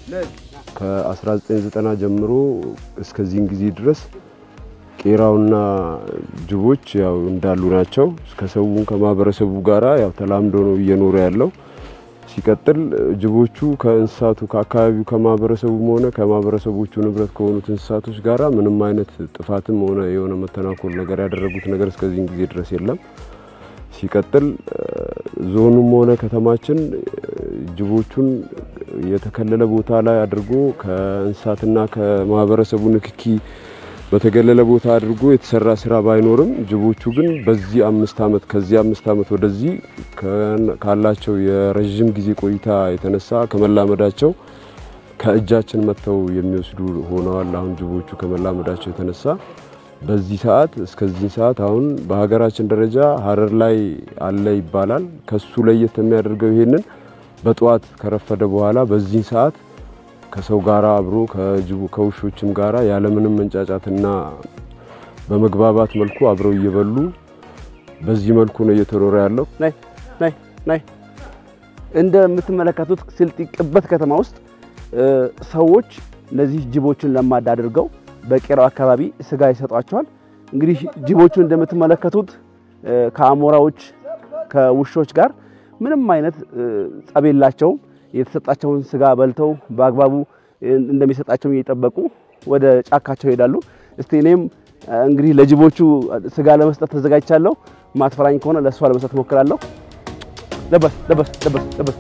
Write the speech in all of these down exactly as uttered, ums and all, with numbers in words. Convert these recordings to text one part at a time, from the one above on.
ከ1990 ጀምሮ እስከዚህን ጊዜ ድረስ ቄራውና ጅቦች ያው እንዳሉ ናቸው ከሰውን ከማበረሰቡ ጋራ ያው ተላምዶ ነው እየኖረ ያለው ሲቀጥል ጅቦቹ ከእንስሳቱ ከአካባቢው ከማበረሰቡም ሆነ ከማበረሰቦቹ ንብረት ከሆኑት እንስሳቶች ጋራ ምንም አይነት ጥፋትም ሆነ የሆነ መተናኮል ነገር ያደረጉት ነገር እስከዚህን ጊዜ ድረስ የለም ሲቀጥል ዞኑም ሆነ ከተማችን ጅቦቹን የተከለለ ቦታ ላይ አድርጎ ከእንስሳትና ከማበረሰቡ ንክኪ በተገለለ ቦታ አድርጎ የተሰራ ስራ ባይኖርም ጅቦቹ ግን በዚህ አምስት አመት ከዚህ አምስት አመት ወደዚህ ካላቸው የረጅም ጊዜ ቆይታ የተነሳ ከመላመዳቸው ከእጃችን መተው የሚወስዱ ሆነዋል አሁን ጅቦቹ ከመላመዳቸው የተነሳ በዚህ ሰዓት እስከዚህ ሰዓት አሁን በሀገራችን ደረጃ ሀረር ላይ አለ ይባላል ከሱ ለየት የሚያደርገው ይሄንን በጧት ከረፈደ በኋላ በዚህ ሰዓት ከሰው ጋራ አብሮ ከጅቡ ከውሾችም ጋራ ያለ ምንም መንጫጫትና በመግባባት መልኩ አብረው እየበሉ በዚህ መልኩ ነው እየተሮረ ያለው ናይ ናይ ናይ እንደምትመለከቱት ስልጥ ቅበት ከተማ ውስጥ ሰዎች እነዚህ ጅቦችን ለማዳ አድርገው በቄራው አካባቢ ስጋ ይሰጧቸዋል እንግዲህ ጅቦቹ እንደምትመለከቱት ከአሞራዎች ከውሾች ጋር ምንም አይነት ጸቤላቸው የተሰጣቸውን ስጋ በልተው በአግባቡ እንደሚሰጣቸው እየጠበቁ ወደ ጫካቸው ይሄዳሉ እስቲ እኔም እንግዲህ ለጅቦቹ ስጋ ለመስጠት ተዘጋጅቻለሁ ማትፈራኝ ከሆነ ለሷ ለመስጠት ሞክራለሁ ለበስ ለበስ ለበስ ለበስ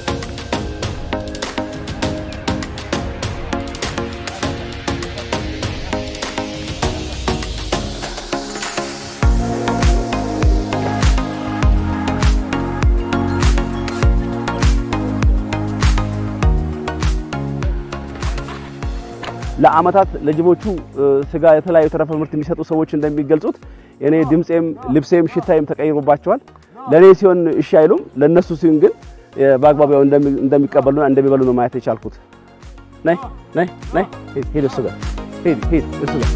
ለአመታት ለጅቦቹ ስጋ የተለያዩ ተረፈ ምርት የሚሰጡ ሰዎች እንደሚገልጹት እኔ ድምጼም ልብሴም ሽታዬም ተቀይሮባቸዋል ለኔ ሲሆን እሺ አይሉም ለነሱ ሲሆን ግን በአግባቡ እንደሚቀበሉና እንደሚበሉ ነው ማየት የቻልኩት ናይ ናይ ናይ ሄድ እሱ ጋር ሄድ ሄድ እሱ ጋር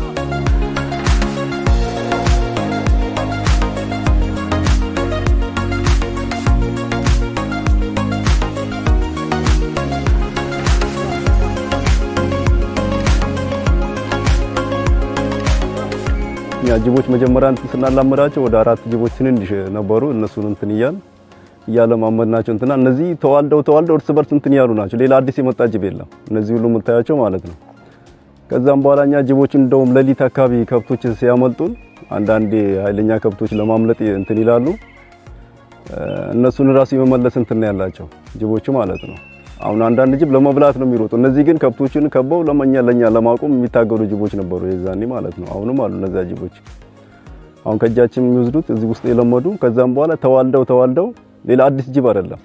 ያ ጅቦች መጀመሪያ እንትን ስናላመዳቸው ወደ አራት ጅቦች ትንንሽ ነበሩ እነሱን እንትን ይያል ያለማመድናቸው እንትና እነዚህ ተዋልደው ተዋልደው እርስ በርስ እንትን ያሉ ናቸው ሌላ አዲስ የመጣ ጅብ የለም እነዚህ ሁሉ መታያቸው ማለት ነው ከዛም በኋላኛ ጅቦች እንደውም ለሊት አካባቢ ከብቶችን ሲያመልጡን አንዳንዴ ኃይለኛ ከብቶች ለማምለጥ እንትን ይላሉ እነሱን ራሱ የመመለስ እንትን ያላቸው ጅቦቹ ማለት ነው አሁን አንዳንድ ጅብ ለመብላት ነው የሚሮጡ እነዚህ ግን ከብቶችን ከበው ለማኛ ለኛ ለማቆም የሚታገሉ ጅቦች ነበሩ የዛኔ ማለት ነው አሁንም አሉ እነዛ ጅቦች አሁን ከጃችን የሚወስዱት እዚህ ውስጥ የለመዱ ከዛም በኋላ ተዋልደው ተዋልደው ሌላ አዲስ ጅብ አይደለም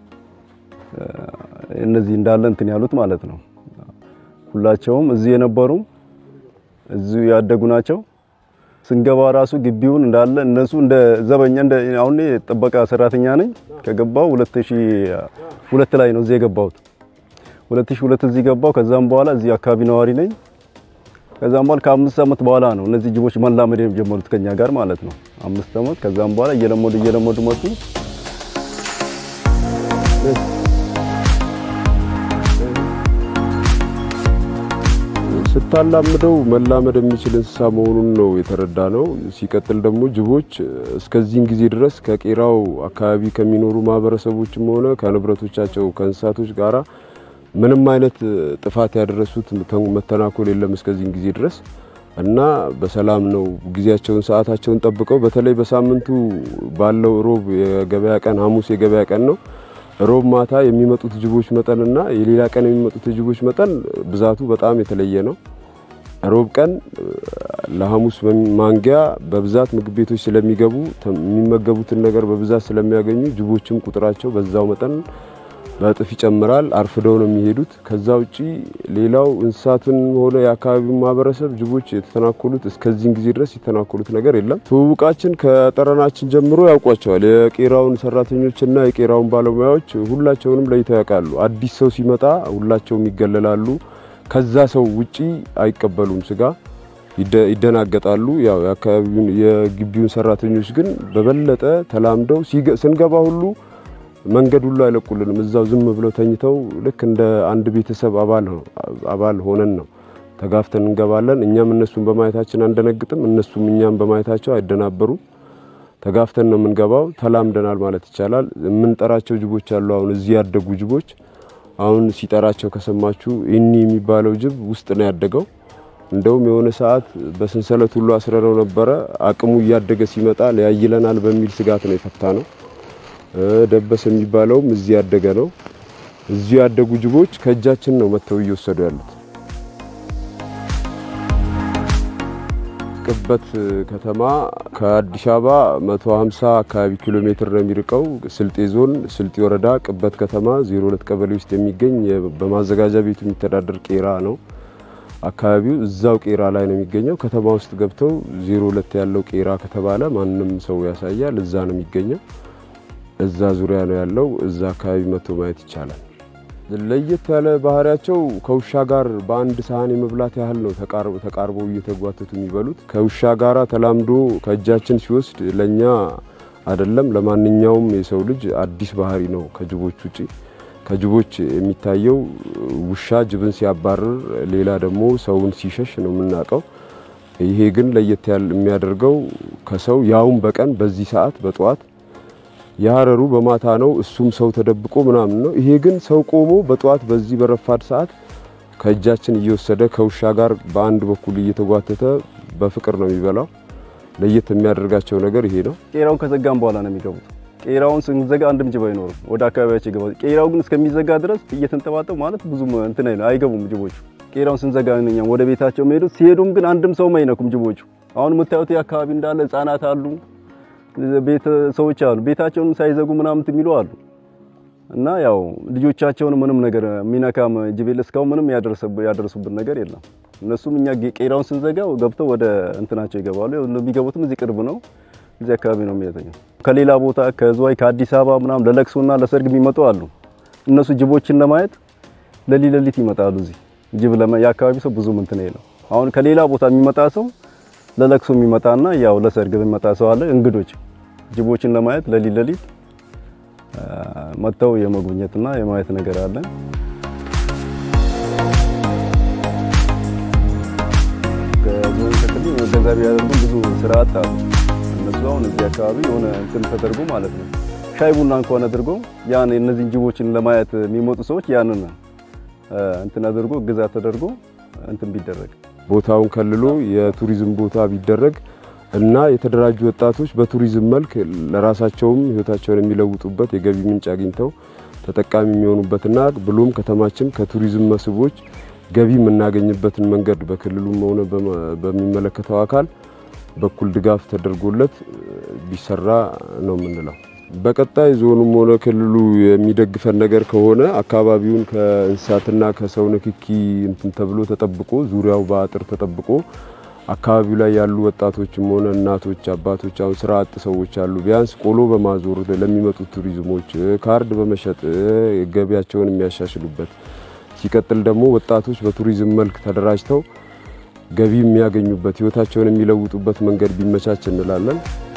እነዚህ እንዳለ እንትን ያሉት ማለት ነው ሁላቸውም እዚህ የነበሩ እዚህ ያደጉ ናቸው ስንገባ ራሱ ግቢውን እንዳለ እነሱ እንደ ዘበኛ እንደ አሁን ጥበቃ ሰራተኛ ነኝ ከገባው ሁለት ሺህ ሁለት ላይ ነው እዚህ የገባሁት ሁለት ሺህ ሁለት እዚህ ገባው ከዛም በኋላ እዚህ አካባቢ ነዋሪ ነኝ ከዛም በኋላ ከአምስት አመት በኋላ ነው እነዚህ ጅቦች መላመድ የጀመሩት ከኛ ጋር ማለት ነው አምስት አመት ከዛም በኋላ እየለመዱ እየለመዱ መጡ ስታላምደው መላመድ የሚችል እንስሳ መሆኑን ነው የተረዳነው ሲቀጥል ደግሞ ጅቦች እስከዚህን ጊዜ ድረስ ከቄራው አካባቢ ከሚኖሩ ማበረሰቦችም ሆነ ከንብረቶቻቸው ከእንስሳቶች ጋራ ምንም አይነት ጥፋት ያደረሱት መተናኮል የለም እስከዚህን ጊዜ ድረስ እና በሰላም ነው ጊዜያቸውን ሰዓታቸውን ጠብቀው በተለይ በሳምንቱ ባለው ሮብ የገበያ ቀን ሐሙስ የገበያ ቀን ነው ሮብ ማታ የሚመጡት ጅቦች መጠንና የሌላ ቀን የሚመጡት ጅቦች መጠን ብዛቱ በጣም የተለየ ነው ሮብ ቀን ለሐሙስ ማንጊያ በብዛት ምግብ ቤቶች ስለሚገቡ የሚመገቡትን ነገር በብዛት ስለሚያገኙ ጅቦችም ቁጥራቸው በዛው መጠን በጥፍ ይጨምራል አርፍደው ነው የሚሄዱት ከዛ ውጪ ሌላው እንስሳትን ሆነ ያካባቢው ማበረሰብ ጅቦች የተተናኮሉት እስከዚህን ጊዜ ድረስ የተተናኮሉት ነገር የለም ትውውቃችን ከጠረናችን ጀምሮ ያውቋቸዋል የቄራውን ሰራተኞችና የቄራውን ባለሙያዎች ሁላቸውንም ለይተው ያውቃሉ አዲስ ሰው ሲመጣ ሁላቸውም ይገለላሉ ከዛ ሰው ውጪ አይቀበሉም ስጋ ይደናገጣሉ ያው ያካባቢውን የግቢውን ሰራተኞች ግን በበለጠ ተላምደው ስንገባ ሁሉ መንገድ ሁሉ አይለቁልንም እዛው ዝም ብለው ተኝተው ልክ እንደ አንድ ቤተሰብ አባል አባል ሆነን ነው ተጋፍተን እንገባለን እኛም እነሱን በማየታችን አንደነግጥም እነሱም እኛም በማየታቸው አይደናበሩ ተጋፍተን ነው የምንገባው ተላምደናል ማለት ይቻላል የምንጠራቸው ጅቦች አሉ አሁን እዚህ ያደጉ ጅቦች አሁን ሲጠራቸው ከሰማችሁ ኢኒ የሚባለው ጅብ ውስጥ ነው ያደገው እንደውም የሆነ ሰዓት በሰንሰለት ሁሉ አስረረው ነበር አቅሙ ያደገ ሲመጣ ለያይለናል በሚል ስጋት ነው የፈታነው ደበሰ የሚባለው እዚህ ያደገ ነው እዚህ ያደጉ ጅቦች ከእጃችን ነው መተው እየወሰዱ ያሉት ቅበት ከተማ ከአዲስ አበባ መቶ ሃምሳ አካባቢ ኪሎ ሜትር ነው የሚርቀው ስልጤ ዞን ስልጤ ወረዳ ቅበት ከተማ ዜሮ ሁለት ቀበሌ ውስጥ የሚገኝ በማዘጋጃ ቤቱ የሚተዳደር ቄራ ነው አካባቢው እዛው ቄራ ላይ ነው የሚገኘው ከተማ ውስጥ ገብተው ዜሮ ሁለት ያለው ቄራ ከተባለ ማንንም ሰው ያሳያል እዛ ነው የሚገኘው እዛ ዙሪያ ነው ያለው እዛ አካባቢ መቶ ማየት ይቻላል ለየት ያለ ባህሪያቸው ከውሻ ጋር በአንድ ሳህን የመብላት ያህል ነው ተቃርቦ ተቃርቦ እየተጓተቱ የሚበሉት ከውሻ ጋራ ተላምዶ ከእጃችን ሲወስድ ለኛ አይደለም ለማንኛውም የሰው ልጅ አዲስ ባህሪ ነው ከጅቦች ውጪ ከጅቦች የሚታየው ውሻ ጅብን ሲያባርር ሌላ ደግሞ ሰውን ሲሸሽ ነው የምናቀው ይሄ ግን ለየት ያለ የሚያደርገው ከሰው ያውን በቀን በዚህ ሰዓት በጧት ያረሩ በማታ ነው እሱም ሰው ተደብቆ ምናምን ነው ይሄ ግን ሰው ቆሞ በጧት በዚህ በረፋድ ሰዓት ከእጃችን እየወሰደ ከውሻ ጋር በአንድ በኩል እየተጓተተ በፍቅር ነው የሚበላው ለየት የሚያደርጋቸው ነገር ይሄ ነው ቄራውን ከዘጋም በኋላ ነው የሚገቡት ቄራውን ስንዘጋ አንድም ጅብ አይኖርም ወደ አካባቢያቸው ይገባል ቄራው ግን እስከሚዘጋ ድረስ እየተንጠባጠው ማለት ብዙም እንትን አይነ አይገቡም ጅቦቹ ቄራውን ስንዘጋ ነው ወደ ቤታቸው የሚሄዱት ሲሄዱም ግን አንድም ሰው ማይነኩም ጅቦቹ አሁን መታየት ያካባቢ እንዳለ ህፃናት አሉ ቤት ሰዎች አሉ ቤታቸውን ሳይዘጉ ምናምን የሚሉ አሉ እና ያው ልጆቻቸውን ምንም ነገር ሚናካም ጅቤል እስካው ምንም ያደረሰብ ያደረሱብን ነገር የለም እነሱም እኛ ቄራውን ስንዘጋው ገብተው ወደ እንትናቸው ይገባሉ የሚገቡትም እዚህ ቅርብ ነው እዚህ አካባቢ ነው የሚያተኙ ከሌላ ቦታ ከዝዋይ ከአዲስ አበባ ምናምን ለለቅሶና ለሰርግ የሚመጡ አሉ እነሱ ጅቦችን ለማየት ለሊለሊት ይመጣሉ እዚህ ጅብ ለማ ያካባቢ ሰው ብዙ እንትን ነው አሁን ከሌላ ቦታ የሚመጣ ሰው ለለቅሶ የሚመጣና ያው ለሰርግ የሚመጣ ሰው አለ እንግዶች ጅቦችን ለማየት ለሊለሊት መተው የመጎብኘትና የማየት ነገር አለ ከዞን ተከሉ ገንዘብ ያደርጉ ብዙ ስርዓት አሉ እነሱ አሁን እዚህ አካባቢ የሆነ እንትን ተደርጎ ማለት ነው ሻይ ቡና እንኳን አድርጎ ያን እነዚህ ጅቦችን ለማየት የሚመጡ ሰዎች ያንን እንትን አድርጎ ግዛት ተደርጎ እንትን ቢደረግ ቦታውን ከልሎ የቱሪዝም ቦታ ቢደረግ እና የተደራጁ ወጣቶች በቱሪዝም መልክ ለራሳቸውም ህይወታቸውን የሚለውጡበት የገቢ ምንጭ አግኝተው ተጠቃሚ የሚሆኑበትና ብሎም ከተማችን ከቱሪዝም መስህቦች ገቢ የምናገኝበትን መንገድ በክልሉም ሆነ በሚመለከተው አካል በኩል ድጋፍ ተደርጎለት ቢሰራ ነው የምንለው በቀጣይ ዞኑም ሆነ ክልሉ የሚደግፈን ነገር ከሆነ አካባቢውን ከእንስሳትና ከሰው ንክኪ እንትን ተብሎ ተጠብቆ ዙሪያው በአጥር ተጠብቆ አካባቢው ላይ ያሉ ወጣቶችም ሆነ እናቶች አባቶች አው ስራ አጥ ሰዎች አሉ ቢያንስ ቆሎ በማዞር ለሚመጡ ቱሪዝሞች ካርድ በመሸጥ ገቢያቸውን የሚያሻሽሉበት ሲቀጥል ደግሞ ወጣቶች በቱሪዝም መልክ ተደራጅተው ገቢ የሚያገኙበት ህይወታቸውን የሚለውጡበት መንገድ ቢመቻች እንላለን